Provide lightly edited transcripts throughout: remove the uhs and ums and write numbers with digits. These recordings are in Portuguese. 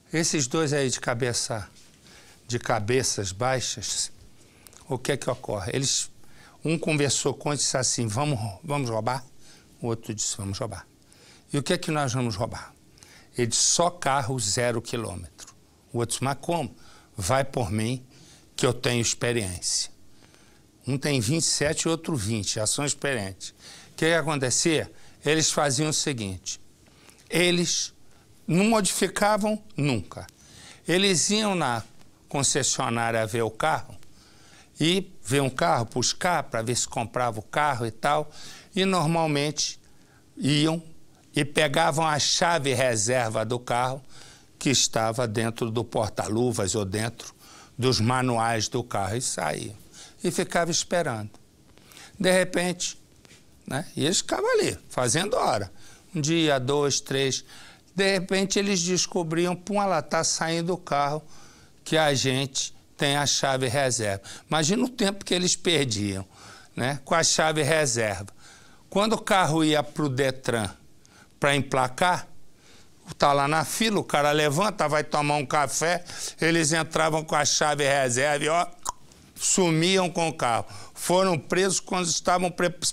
Esses dois aí de cabeças baixas, o que é que ocorre? Um conversou com outro e disse assim, vamos roubar? O outro disse, vamos roubar. E o que é que nós vamos roubar? Ele disse, só carro 0 quilômetro. O outro disse, mas como? Vai por mim, que eu tenho experiência. Um tem 27 e outro 20, já são experientes. O que acontecia? Eles faziam o seguinte, eles não modificavam nunca. Eles iam na concessionária ver o carro, e ver um carro, buscar para ver se comprava o carro e tal, e normalmente iam e pegavam a chave reserva do carro que estava dentro do porta-luvas ou dentro dos manuais do carro e saíam. E ficava esperando. De repente, né, e eles ficavam ali, fazendo hora. Um dia, 2, 3, de repente eles descobriam, pum, ela está saindo do carro que a gente tem a chave reserva. Imagina o tempo que eles perdiam, né, com a chave reserva. Quando o carro ia para o Detran para emplacar, está lá na fila, o cara levanta, vai tomar um café, eles entravam com a chave reserva e, ó, sumiam com o carro. Foram presos quando estavam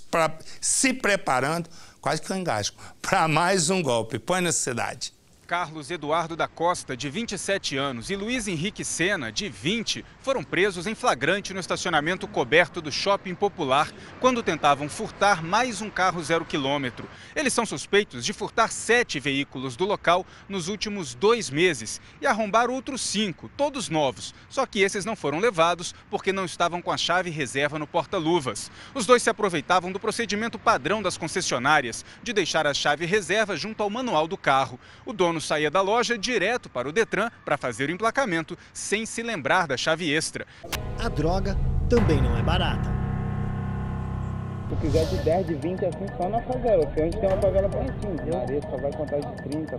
se preparando, quase que eu engasgo, para mais um golpe. Põe na cidade. Carlos Eduardo da Costa, de 27 anos, e Luiz Henrique Sena, de 20, foram presos em flagrante no estacionamento coberto do Shopping Popular, quando tentavam furtar mais um carro 0 quilômetro. Eles são suspeitos de furtar 7 veículos do local nos últimos 2 meses e arrombar outros 5, todos novos. Só que esses não foram levados porque não estavam com a chave reserva no porta-luvas. Os dois se aproveitavam do procedimento padrão das concessionárias, de deixar a chave reserva junto ao manual do carro. O dono saía da loja direto para o Detran para fazer o emplacamento, sem se lembrar da chave extra. A droga também não é barata. Se quiser de 10, de 20, assim, só na favela. Porque a gente tem uma favela pertinho. Na areia só vai contar de 30,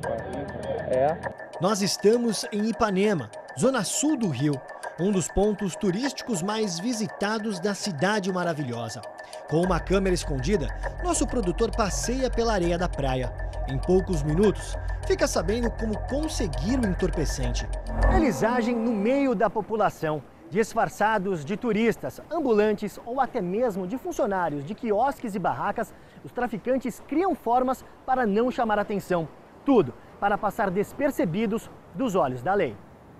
40. Nós estamos em Ipanema, zona sul do Rio, um dos pontos turísticos mais visitados da cidade maravilhosa. Com uma câmera escondida, nosso produtor passeia pela areia da praia. Em poucos minutos, fica sabendo como conseguir o entorpecente. Eles agem no meio da população, disfarçados de turistas, ambulantes ou até mesmo de funcionários de quiosques e barracas. Os traficantes criam formas para não chamar atenção. Tudo para passar despercebidos dos olhos da lei.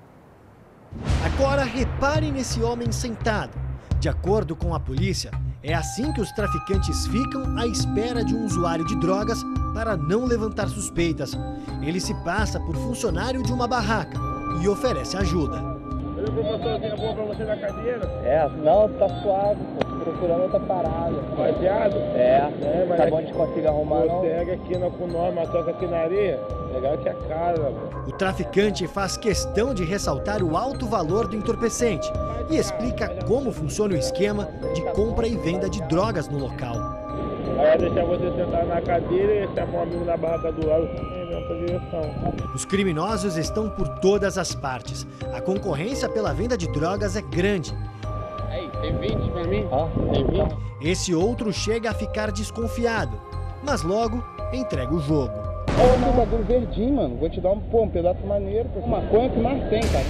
Agora reparem nesse homem sentado. De acordo com a polícia, é assim que os traficantes ficam à espera de um usuário de drogas para não levantar suspeitas. Ele se passa por funcionário de uma barraca e oferece ajuda. Olha a promoçãozinha boa pra você na cadeira. Não, tá suave, tô procurando outra parada. Baseado? Mas tá bom de conseguir arrumar, não? Pega aqui com nós, mas toca aqui na areia. Legal que é caro, mano. O traficante faz questão de ressaltar o alto valor do entorpecente e explica como funciona o esquema de compra e venda de drogas no local. Aí deixar você sentar na cadeira e chamar um amigo na barraca do lado nessa direção. Os criminosos estão por todas as partes. A concorrência pela venda de drogas é grande. Aí, tem 20 pra mim? Tem 20? Esse outro chega a ficar desconfiado, mas logo entrega o jogo. Olha o bagulho verdinho, mano. Vou te dar um pedaço maneiro. Maconha que mais tem, cara.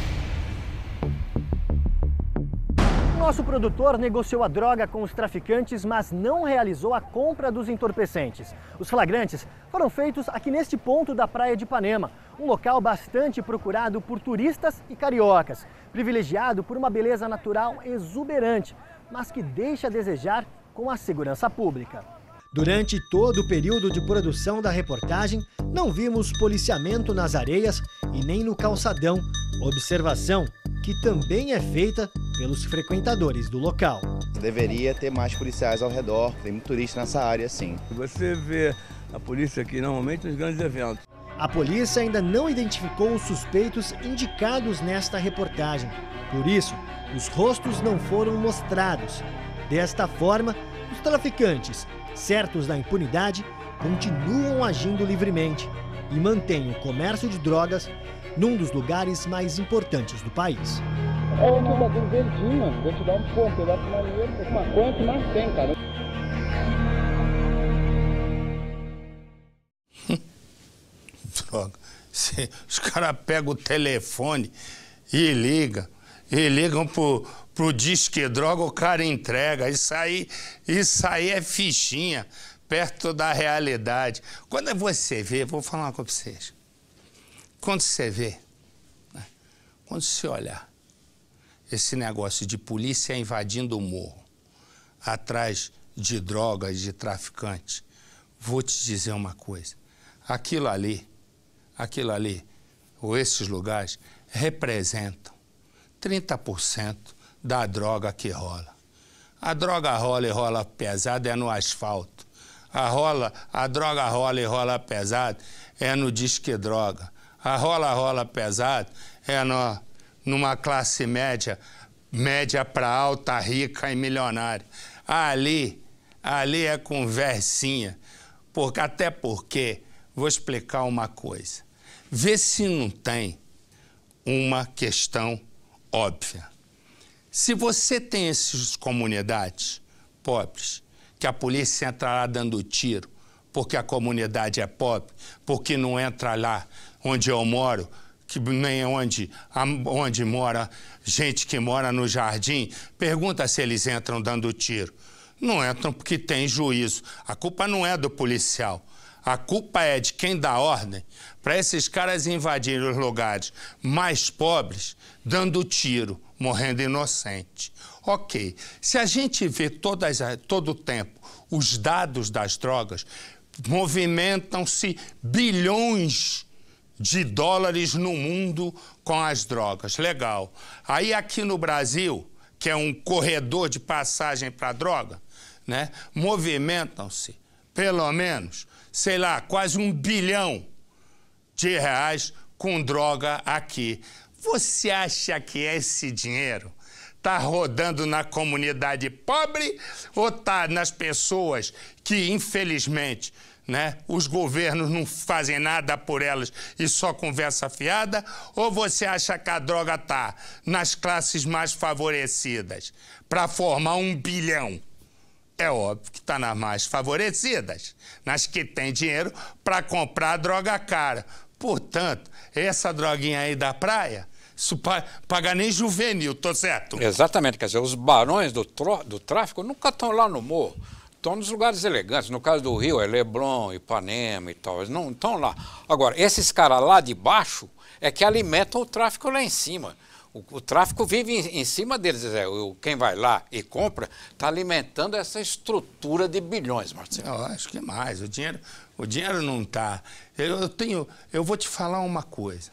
Nosso produtor negociou a droga com os traficantes, mas não realizou a compra dos entorpecentes. Os flagrantes foram feitos aqui neste ponto da praia de Ipanema, um local bastante procurado por turistas e cariocas, privilegiado por uma beleza natural exuberante, mas que deixa a desejar com a segurança pública. Durante todo o período de produção da reportagem, não vimos policiamento nas areias e nem no calçadão, observação que também é feita pelos frequentadores do local. Deveria ter mais policiais ao redor, tem muito turista nessa área, sim. Você vê a polícia aqui normalmente nos grandes eventos. A polícia ainda não identificou os suspeitos indicados nesta reportagem. Por isso, os rostos não foram mostrados. Desta forma, os traficantes, certos da impunidade, continuam agindo livremente e mantêm o comércio de drogas num dos lugares mais importantes do país. Olha aqui o bagulho verdinho, mano. Vou te dar um pedaço maneiro. Maconha que mais tem, cara. Droga. Os caras pegam o telefone e ligam pro Disque Droga, o cara entrega. Isso aí é fichinha, perto da realidade. Quando você vê, vou falar uma coisa pra vocês. Quando você vê, né, quando você olhar esse negócio de polícia invadindo o morro, atrás de drogas, de traficantes, vou te dizer uma coisa. Aquilo ali, ou esses lugares, representam 30% da droga que rola. A droga rola e rola pesada é no asfalto. A droga rola e rola pesado é no Disque Droga. A rola pesado é numa classe média para alta, rica e milionária. Ali é conversinha. Até porque, vou explicar uma coisa. Vê se não tem uma questão óbvia. Se você tem essas comunidades pobres, que a polícia entra lá dando tiro, porque a comunidade é pobre, porque não entra lá onde eu moro, que nem onde mora gente que mora no jardim, pergunta se eles entram dando tiro. Não entram porque tem juízo. A culpa não é do policial. A culpa é de quem dá ordem para esses caras invadirem os lugares mais pobres, dando tiro, morrendo inocente. Ok, se a gente vê todo o tempo os dados das drogas, movimentam-se bilhões de dólares no mundo com as drogas. Legal. Aí aqui no Brasil, que é um corredor de passagem para droga, né, movimentam-se pelo menos, sei lá, quase R$1 bilhão com droga aqui. Você acha que esse dinheiro está rodando na comunidade pobre ou está nas pessoas que, infelizmente, né, os governos não fazem nada por elas e só conversa fiada? Ou você acha que a droga está nas classes mais favorecidas para formar R$1 bilhão? É óbvio que está nas mais favorecidas, nas que têm dinheiro para comprar droga cara. Portanto, essa droguinha aí da praia, isso paga nem juvenil, tô certo? Exatamente, quer dizer, os barões do tráfico nunca estão lá no morro. Estão nos lugares elegantes. No caso do Rio, é Leblon, Ipanema e tal. Eles não estão lá. Agora, esses caras lá de baixo é que alimentam o tráfico lá em cima. O tráfico vive em cima deles. Quem vai lá e compra está alimentando essa estrutura de bilhões, Marcelo. Eu acho que mais. O dinheiro não está. Eu vou te falar uma coisa.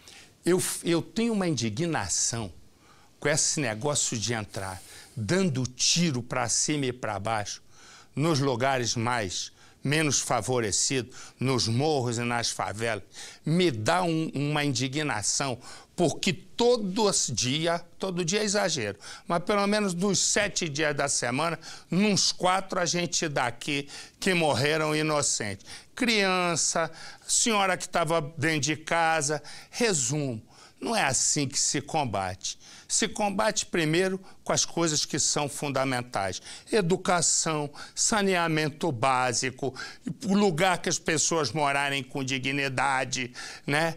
Eu tenho uma indignação com esse negócio de entrar dando tiro para cima e para baixo nos lugares menos favorecidos, nos morros e nas favelas. Me dá uma indignação, porque todo dia é exagero, mas pelo menos dos 7 dias da semana, nos 4 a gente dá aqui que morreram inocentes. Criança, senhora que estava dentro de casa. Resumo, não é assim que se combate. Se combate primeiro com as coisas que são fundamentais. Educação, saneamento básico, lugar que as pessoas morarem com dignidade, né?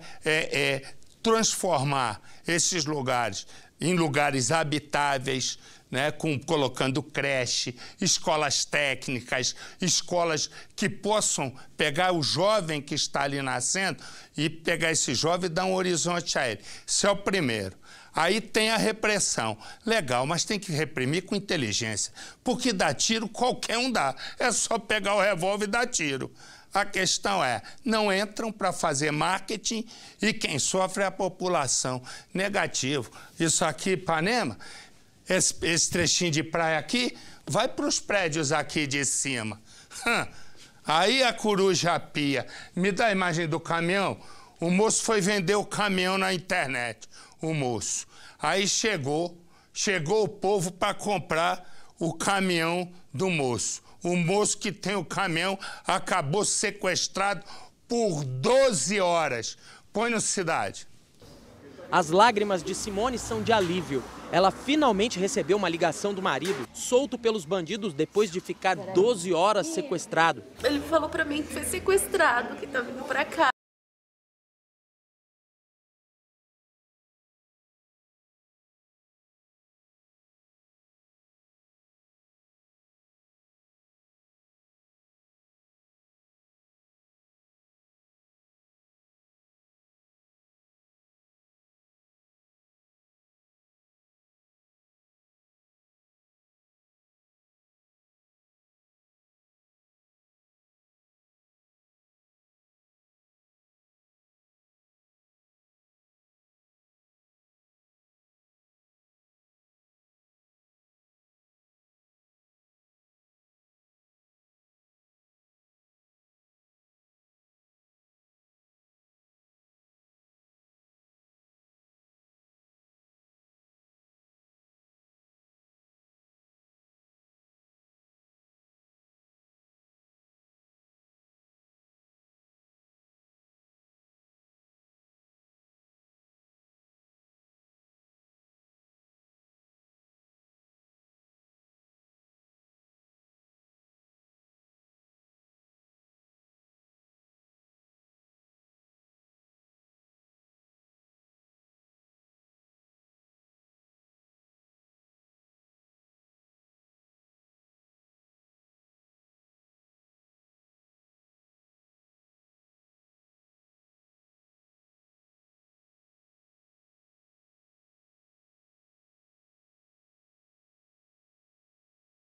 Transformar esses lugares em lugares habitáveis, né? Colocando creche, escolas técnicas, escolas que possam pegar o jovem que está ali nascendo e pegar esse jovem e dar um horizonte a ele. Isso é o primeiro. Aí tem a repressão. Legal, mas tem que reprimir com inteligência. Porque dar tiro qualquer um dá. É só pegar o revólver e dar tiro. A questão é, não entram para fazer marketing e quem sofre é a população. Negativo. Isso aqui, Ipanema, esse trechinho de praia aqui, vai para os prédios aqui de cima. Aí a coruja pia. Me dá a imagem do caminhão. O moço foi vender o caminhão na internet. O moço. Aí chegou o povo para comprar o caminhão do moço. O moço que tem o caminhão acabou sequestrado por 12 horas. Põe no Cidade. As lágrimas de Simone são de alívio. Ela finalmente recebeu uma ligação do marido, solto pelos bandidos depois de ficar 12 horas sequestrado. Ele falou para mim que foi sequestrado, que tá vindo para cá.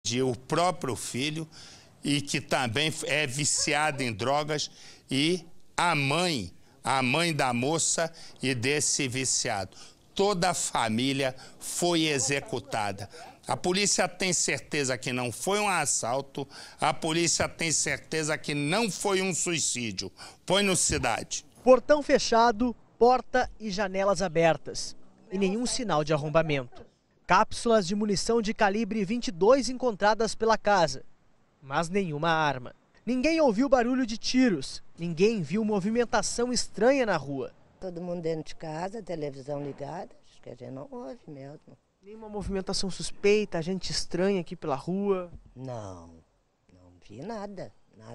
de o próprio filho e que também é viciado em drogas, e a mãe da moça e desse viciado. Toda a família foi executada. A polícia tem certeza que não foi um assalto, a polícia tem certeza que não foi um suicídio. Põe no Cidade. Portão fechado, porta e janelas abertas. E nenhum sinal de arrombamento. Cápsulas de munição de calibre 22 encontradas pela casa, mas nenhuma arma. Ninguém ouviu barulho de tiros, ninguém viu movimentação estranha na rua. Todo mundo dentro de casa, televisão ligada, acho que a gente não ouve mesmo. Nenhuma movimentação suspeita, gente estranha aqui pela rua? Não vi nada.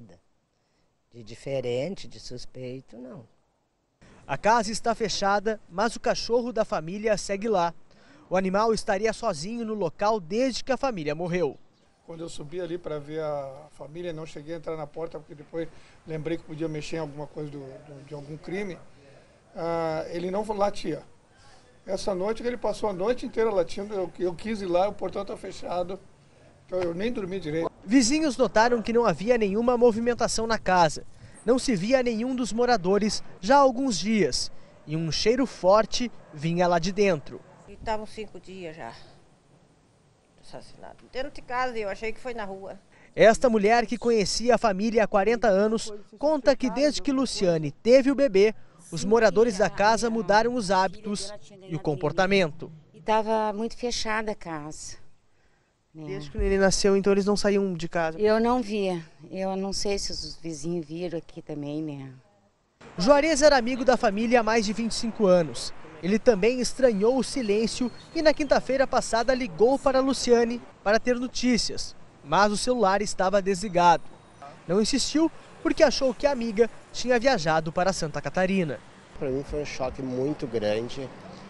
De diferente, de suspeito, não. A casa está fechada, mas o cachorro da família segue lá. O animal estaria sozinho no local desde que a família morreu. Quando eu subi ali para ver a família, não cheguei a entrar na porta, porque depois lembrei que podia mexer em alguma coisa de algum crime, ele não latia. Essa noite, ele passou a noite inteira latindo, eu quis ir lá, o portão está fechado, então eu nem dormi direito. Vizinhos notaram que não havia nenhuma movimentação na casa. Não se via nenhum dos moradores já há alguns dias. E um cheiro forte vinha lá de dentro. Estavam 5 dias já assassinado. Dentro de casa, eu achei que foi na rua. Esta mulher, que conhecia a família há 40 anos, conta que desde que Luciane teve o bebê, os moradores da casa mudaram os hábitos e o comportamento. Estava muito fechada a casa. Desde que o neném nasceu, então eles não saíam de casa? Eu não via. Eu não sei se os vizinhos viram aqui também, né? Juarez era amigo da família há mais de 25 anos. Ele também estranhou o silêncio e na quinta-feira passada ligou para Luciane para ter notícias, mas o celular estava desligado. Não insistiu porque achou que a amiga tinha viajado para Santa Catarina. Para mim foi um choque muito grande.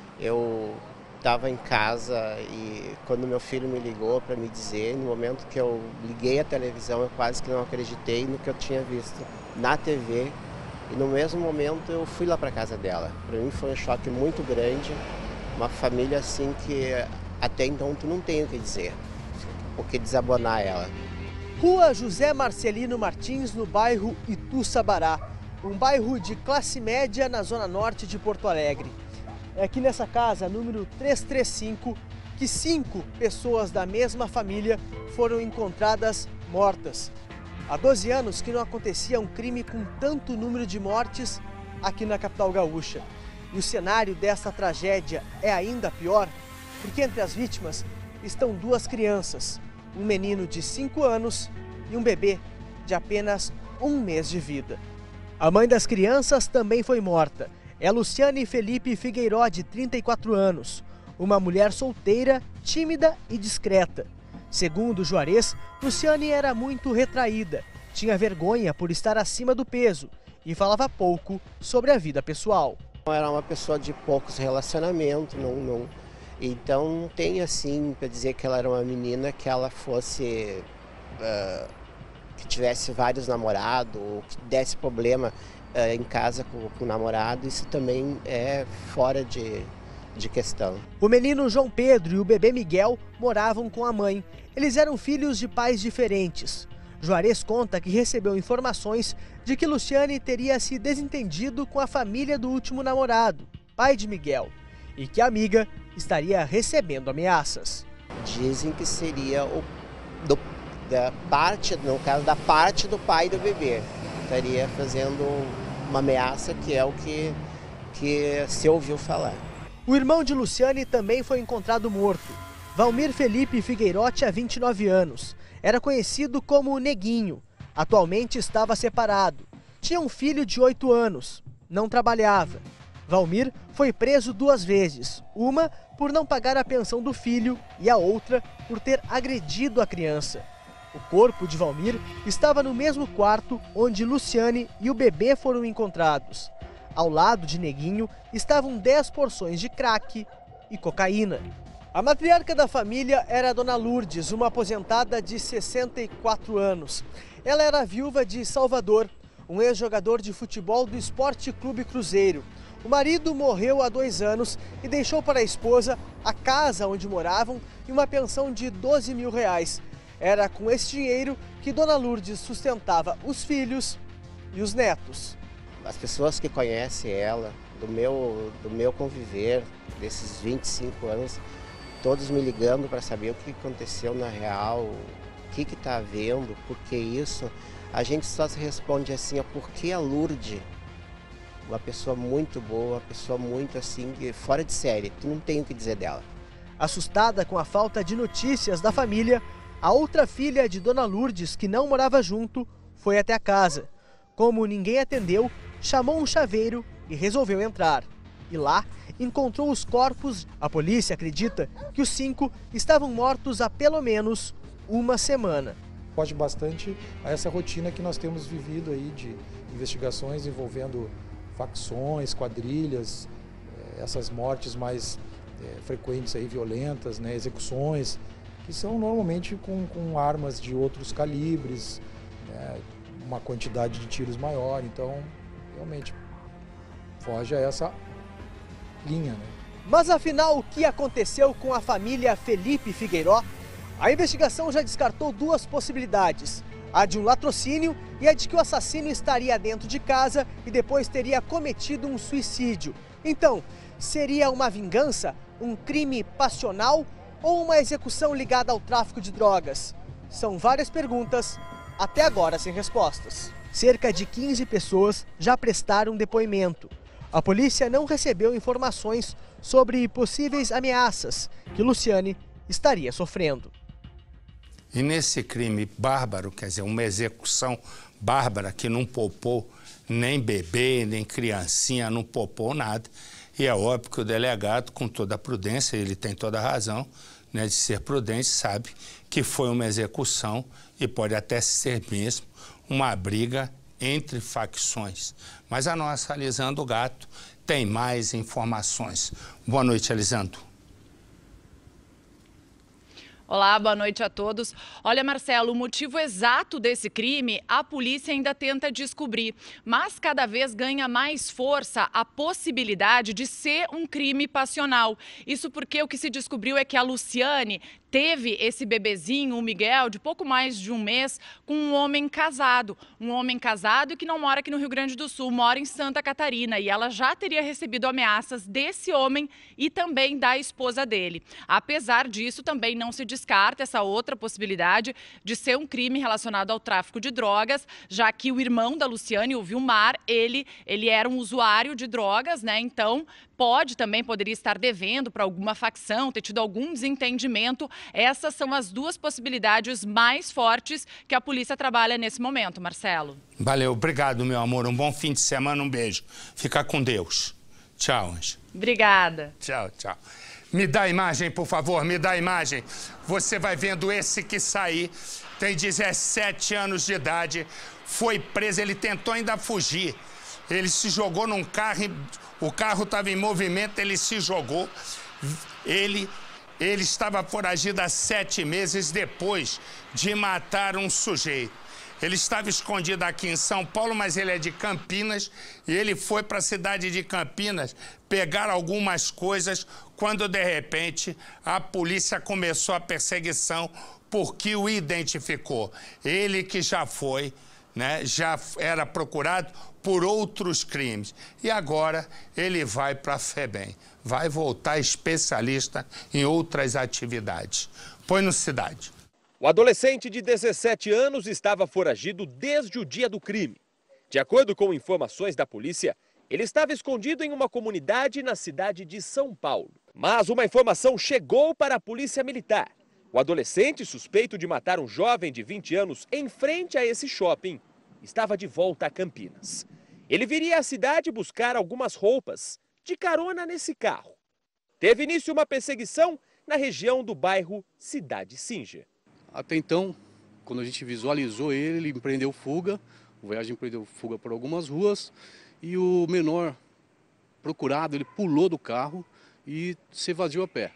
Eu estava em casa e quando meu filho me ligou para me dizer, no momento que eu liguei a televisão, eu quase que não acreditei no que eu tinha visto na TV. E no mesmo momento eu fui lá para casa dela. Para mim foi um choque muito grande, uma família assim que até então tu não tem o que dizer, o que desabonar ela. Rua José Marcelino Martins, no bairro Itu-Sabará, um bairro de classe média na zona norte de Porto Alegre. É aqui nessa casa, número 335, que 5 pessoas da mesma família foram encontradas mortas. Há 12 anos que não acontecia um crime com tanto número de mortes aqui na capital gaúcha. E o cenário dessa tragédia é ainda pior, porque entre as vítimas estão 2 crianças, um menino de 5 anos e um bebê de apenas 1 mês de vida. A mãe das crianças também foi morta. É Luciane Felipe Figueiró, de 34 anos, uma mulher solteira, tímida e discreta. Segundo Juarez, Luciane era muito retraída, tinha vergonha por estar acima do peso e falava pouco sobre a vida pessoal. Era uma pessoa de poucos relacionamentos, então não tem assim para dizer que ela era uma menina que ela fosse, que tivesse vários namorados, ou que desse problema em casa com o namorado. Isso também é fora de questão. O menino João Pedro e o bebê Miguel moravam com a mãe. Eles eram filhos de pais diferentes. Juarez conta que recebeu informações de que Luciane teria se desentendido com a família do último namorado, pai de Miguel, e que a amiga estaria recebendo ameaças. Dizem que seria da parte do pai do bebê. Estaria fazendo uma ameaça, que é o que se ouviu falar. O irmão de Luciane também foi encontrado morto. Valmir Felipe Figueiró tinha 29 anos. Era conhecido como Neguinho. Atualmente estava separado. Tinha um filho de 8 anos. Não trabalhava. Valmir foi preso 2 vezes. Uma por não pagar a pensão do filho e a outra por ter agredido a criança. O corpo de Valmir estava no mesmo quarto onde Luciane e o bebê foram encontrados. Ao lado de Neguinho estavam 10 porções de crack e cocaína. A matriarca da família era a dona Lourdes, uma aposentada de 64 anos. Ela era viúva de Salvador, um ex-jogador de futebol do Esporte Clube Cruzeiro. O marido morreu há 2 anos e deixou para a esposa a casa onde moravam e uma pensão de R$12 mil. Era com esse dinheiro que Dona Lourdes sustentava os filhos e os netos. As pessoas que conhecem ela, do meu conviver, desses 25 anos, todos me ligando para saber o que aconteceu na real, o que está havendo, por que isso. A gente só se responde assim, por que a Lourdes? Uma pessoa muito boa, uma pessoa muito assim, fora de série, tu não tem o que dizer dela. Assustada com a falta de notícias da família, a outra filha de Dona Lourdes, que não morava junto, foi até a casa. Como ninguém atendeu, chamou um chaveiro e resolveu entrar. E lá encontrou os corpos. A polícia acredita que os 5 estavam mortos há pelo menos uma semana. Foge bastante a essa rotina que nós temos vivido aí de investigações envolvendo facções, quadrilhas, essas mortes mais frequentes aí, violentas, né, execuções, que são normalmente com armas de outros calibres, né, uma quantidade de tiros maior, então realmente foge a essa linha, né? Mas afinal, o que aconteceu com a família Felipe Figueiró? A investigação já descartou 2 possibilidades, a de um latrocínio e a de que o assassino estaria dentro de casa e depois teria cometido um suicídio. Então, seria uma vingança, um crime passional ou uma execução ligada ao tráfico de drogas? São várias perguntas, até agora sem respostas. Cerca de 15 pessoas já prestaram depoimento. A polícia não recebeu informações sobre possíveis ameaças que Luciane estaria sofrendo. E nesse crime bárbaro, quer dizer, uma execução bárbara que não poupou nem bebê, nem criancinha, não poupou nada. E é óbvio que o delegado, com toda a prudência, ele tem toda a razão, né, de ser prudente, sabe que foi uma execução e pode até ser mesmo uma briga entre facções. Mas a nossa Lisandro Gato tem mais informações. Boa noite, Lisandro. Olá, boa noite a todos. Olha, Marcelo, o motivo exato desse crime a polícia ainda tenta descobrir, mas cada vez ganha mais força a possibilidade de ser um crime passional. Isso porque o que se descobriu é que a Luciane teve esse bebezinho, o Miguel, de pouco mais de um mês, com um homem casado. Um homem casado que não mora aqui no Rio Grande do Sul, mora em Santa Catarina. E ela já teria recebido ameaças desse homem e também da esposa dele. Apesar disso, também não se descarta essa outra possibilidade de ser um crime relacionado ao tráfico de drogas, já que o irmão da Luciane, o Vilmar, ele era um usuário de drogas, né? Então, poderia estar devendo para alguma facção, ter tido algum desentendimento. Essas são as 2 possibilidades mais fortes que a polícia trabalha nesse momento, Marcelo. Valeu, obrigado, meu amor. Um bom fim de semana, um beijo. Fica com Deus. Tchau, Anjo. Obrigada. Tchau, tchau. Me dá a imagem, por favor, me dá a imagem. Você vai vendo esse que sair, tem 17 anos de idade, foi preso, ele tentou ainda fugir. Ele se jogou num carro, o carro estava em movimento, ele se jogou. Ele estava foragido há 7 meses depois de matar um sujeito. Ele estava escondido aqui em São Paulo, mas ele é de Campinas, e ele foi para a cidade de Campinas pegar algumas coisas, quando, de repente, a polícia começou a perseguição porque o identificou. Ele que já foi, né, já era procurado por outros crimes. E agora ele vai para a FEBEM. Vai voltar especialista em outras atividades. Põe no Cidade. O adolescente de 17 anos estava foragido desde o dia do crime. De acordo com informações da polícia, ele estava escondido em uma comunidade na cidade de São Paulo. Mas uma informação chegou para a polícia militar. O adolescente, suspeito de matar um jovem de 20 anos em frente a esse shopping, estava de volta a Campinas. Ele viria à cidade buscar algumas roupas, de carona nesse carro. Teve início uma perseguição na região do bairro Cidade Singer. Até então, quando a gente visualizou ele empreendeu fuga. O Voyage empreendeu fuga por algumas ruas e o menor procurado, ele pulou do carro e se evadiu a pé.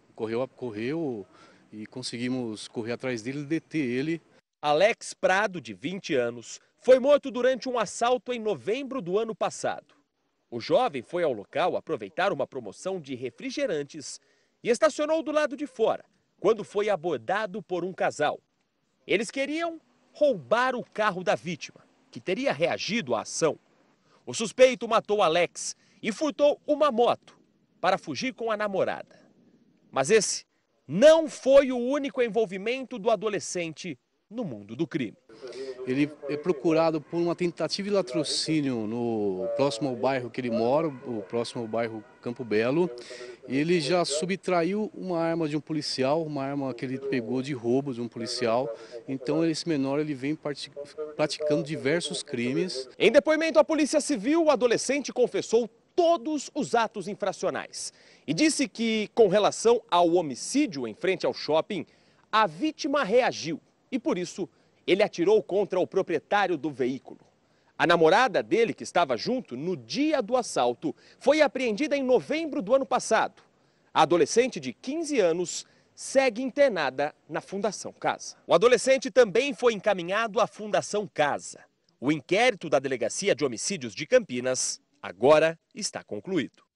Correu e conseguimos correr atrás dele e deter ele. Alex Prado, de 20 anos, foi morto durante um assalto em novembro do ano passado. O jovem foi ao local aproveitar uma promoção de refrigerantes e estacionou do lado de fora, quando foi abordado por um casal. Eles queriam roubar o carro da vítima, que teria reagido à ação. O suspeito matou Alex e furtou uma moto para fugir com a namorada. Mas esse não foi o único envolvimento do adolescente no mundo do crime. Ele é procurado por uma tentativa de latrocínio no próximo ao bairro que ele mora, o próximo ao bairro Campo Belo. Ele já subtraiu uma arma de um policial, uma arma que ele pegou de roubo de um policial. Então esse menor ele vem praticando diversos crimes. Em depoimento à Polícia Civil, o adolescente confessou todos os atos infracionais e disse que, com relação ao homicídio em frente ao shopping, a vítima reagiu e, por isso, ele atirou contra o proprietário do veículo. A namorada dele, que estava junto no dia do assalto, foi apreendida em novembro do ano passado. A adolescente de 15 anos segue internada na Fundação Casa. O adolescente também foi encaminhado à Fundação Casa. O inquérito da Delegacia de Homicídios de Campinas agora está concluído.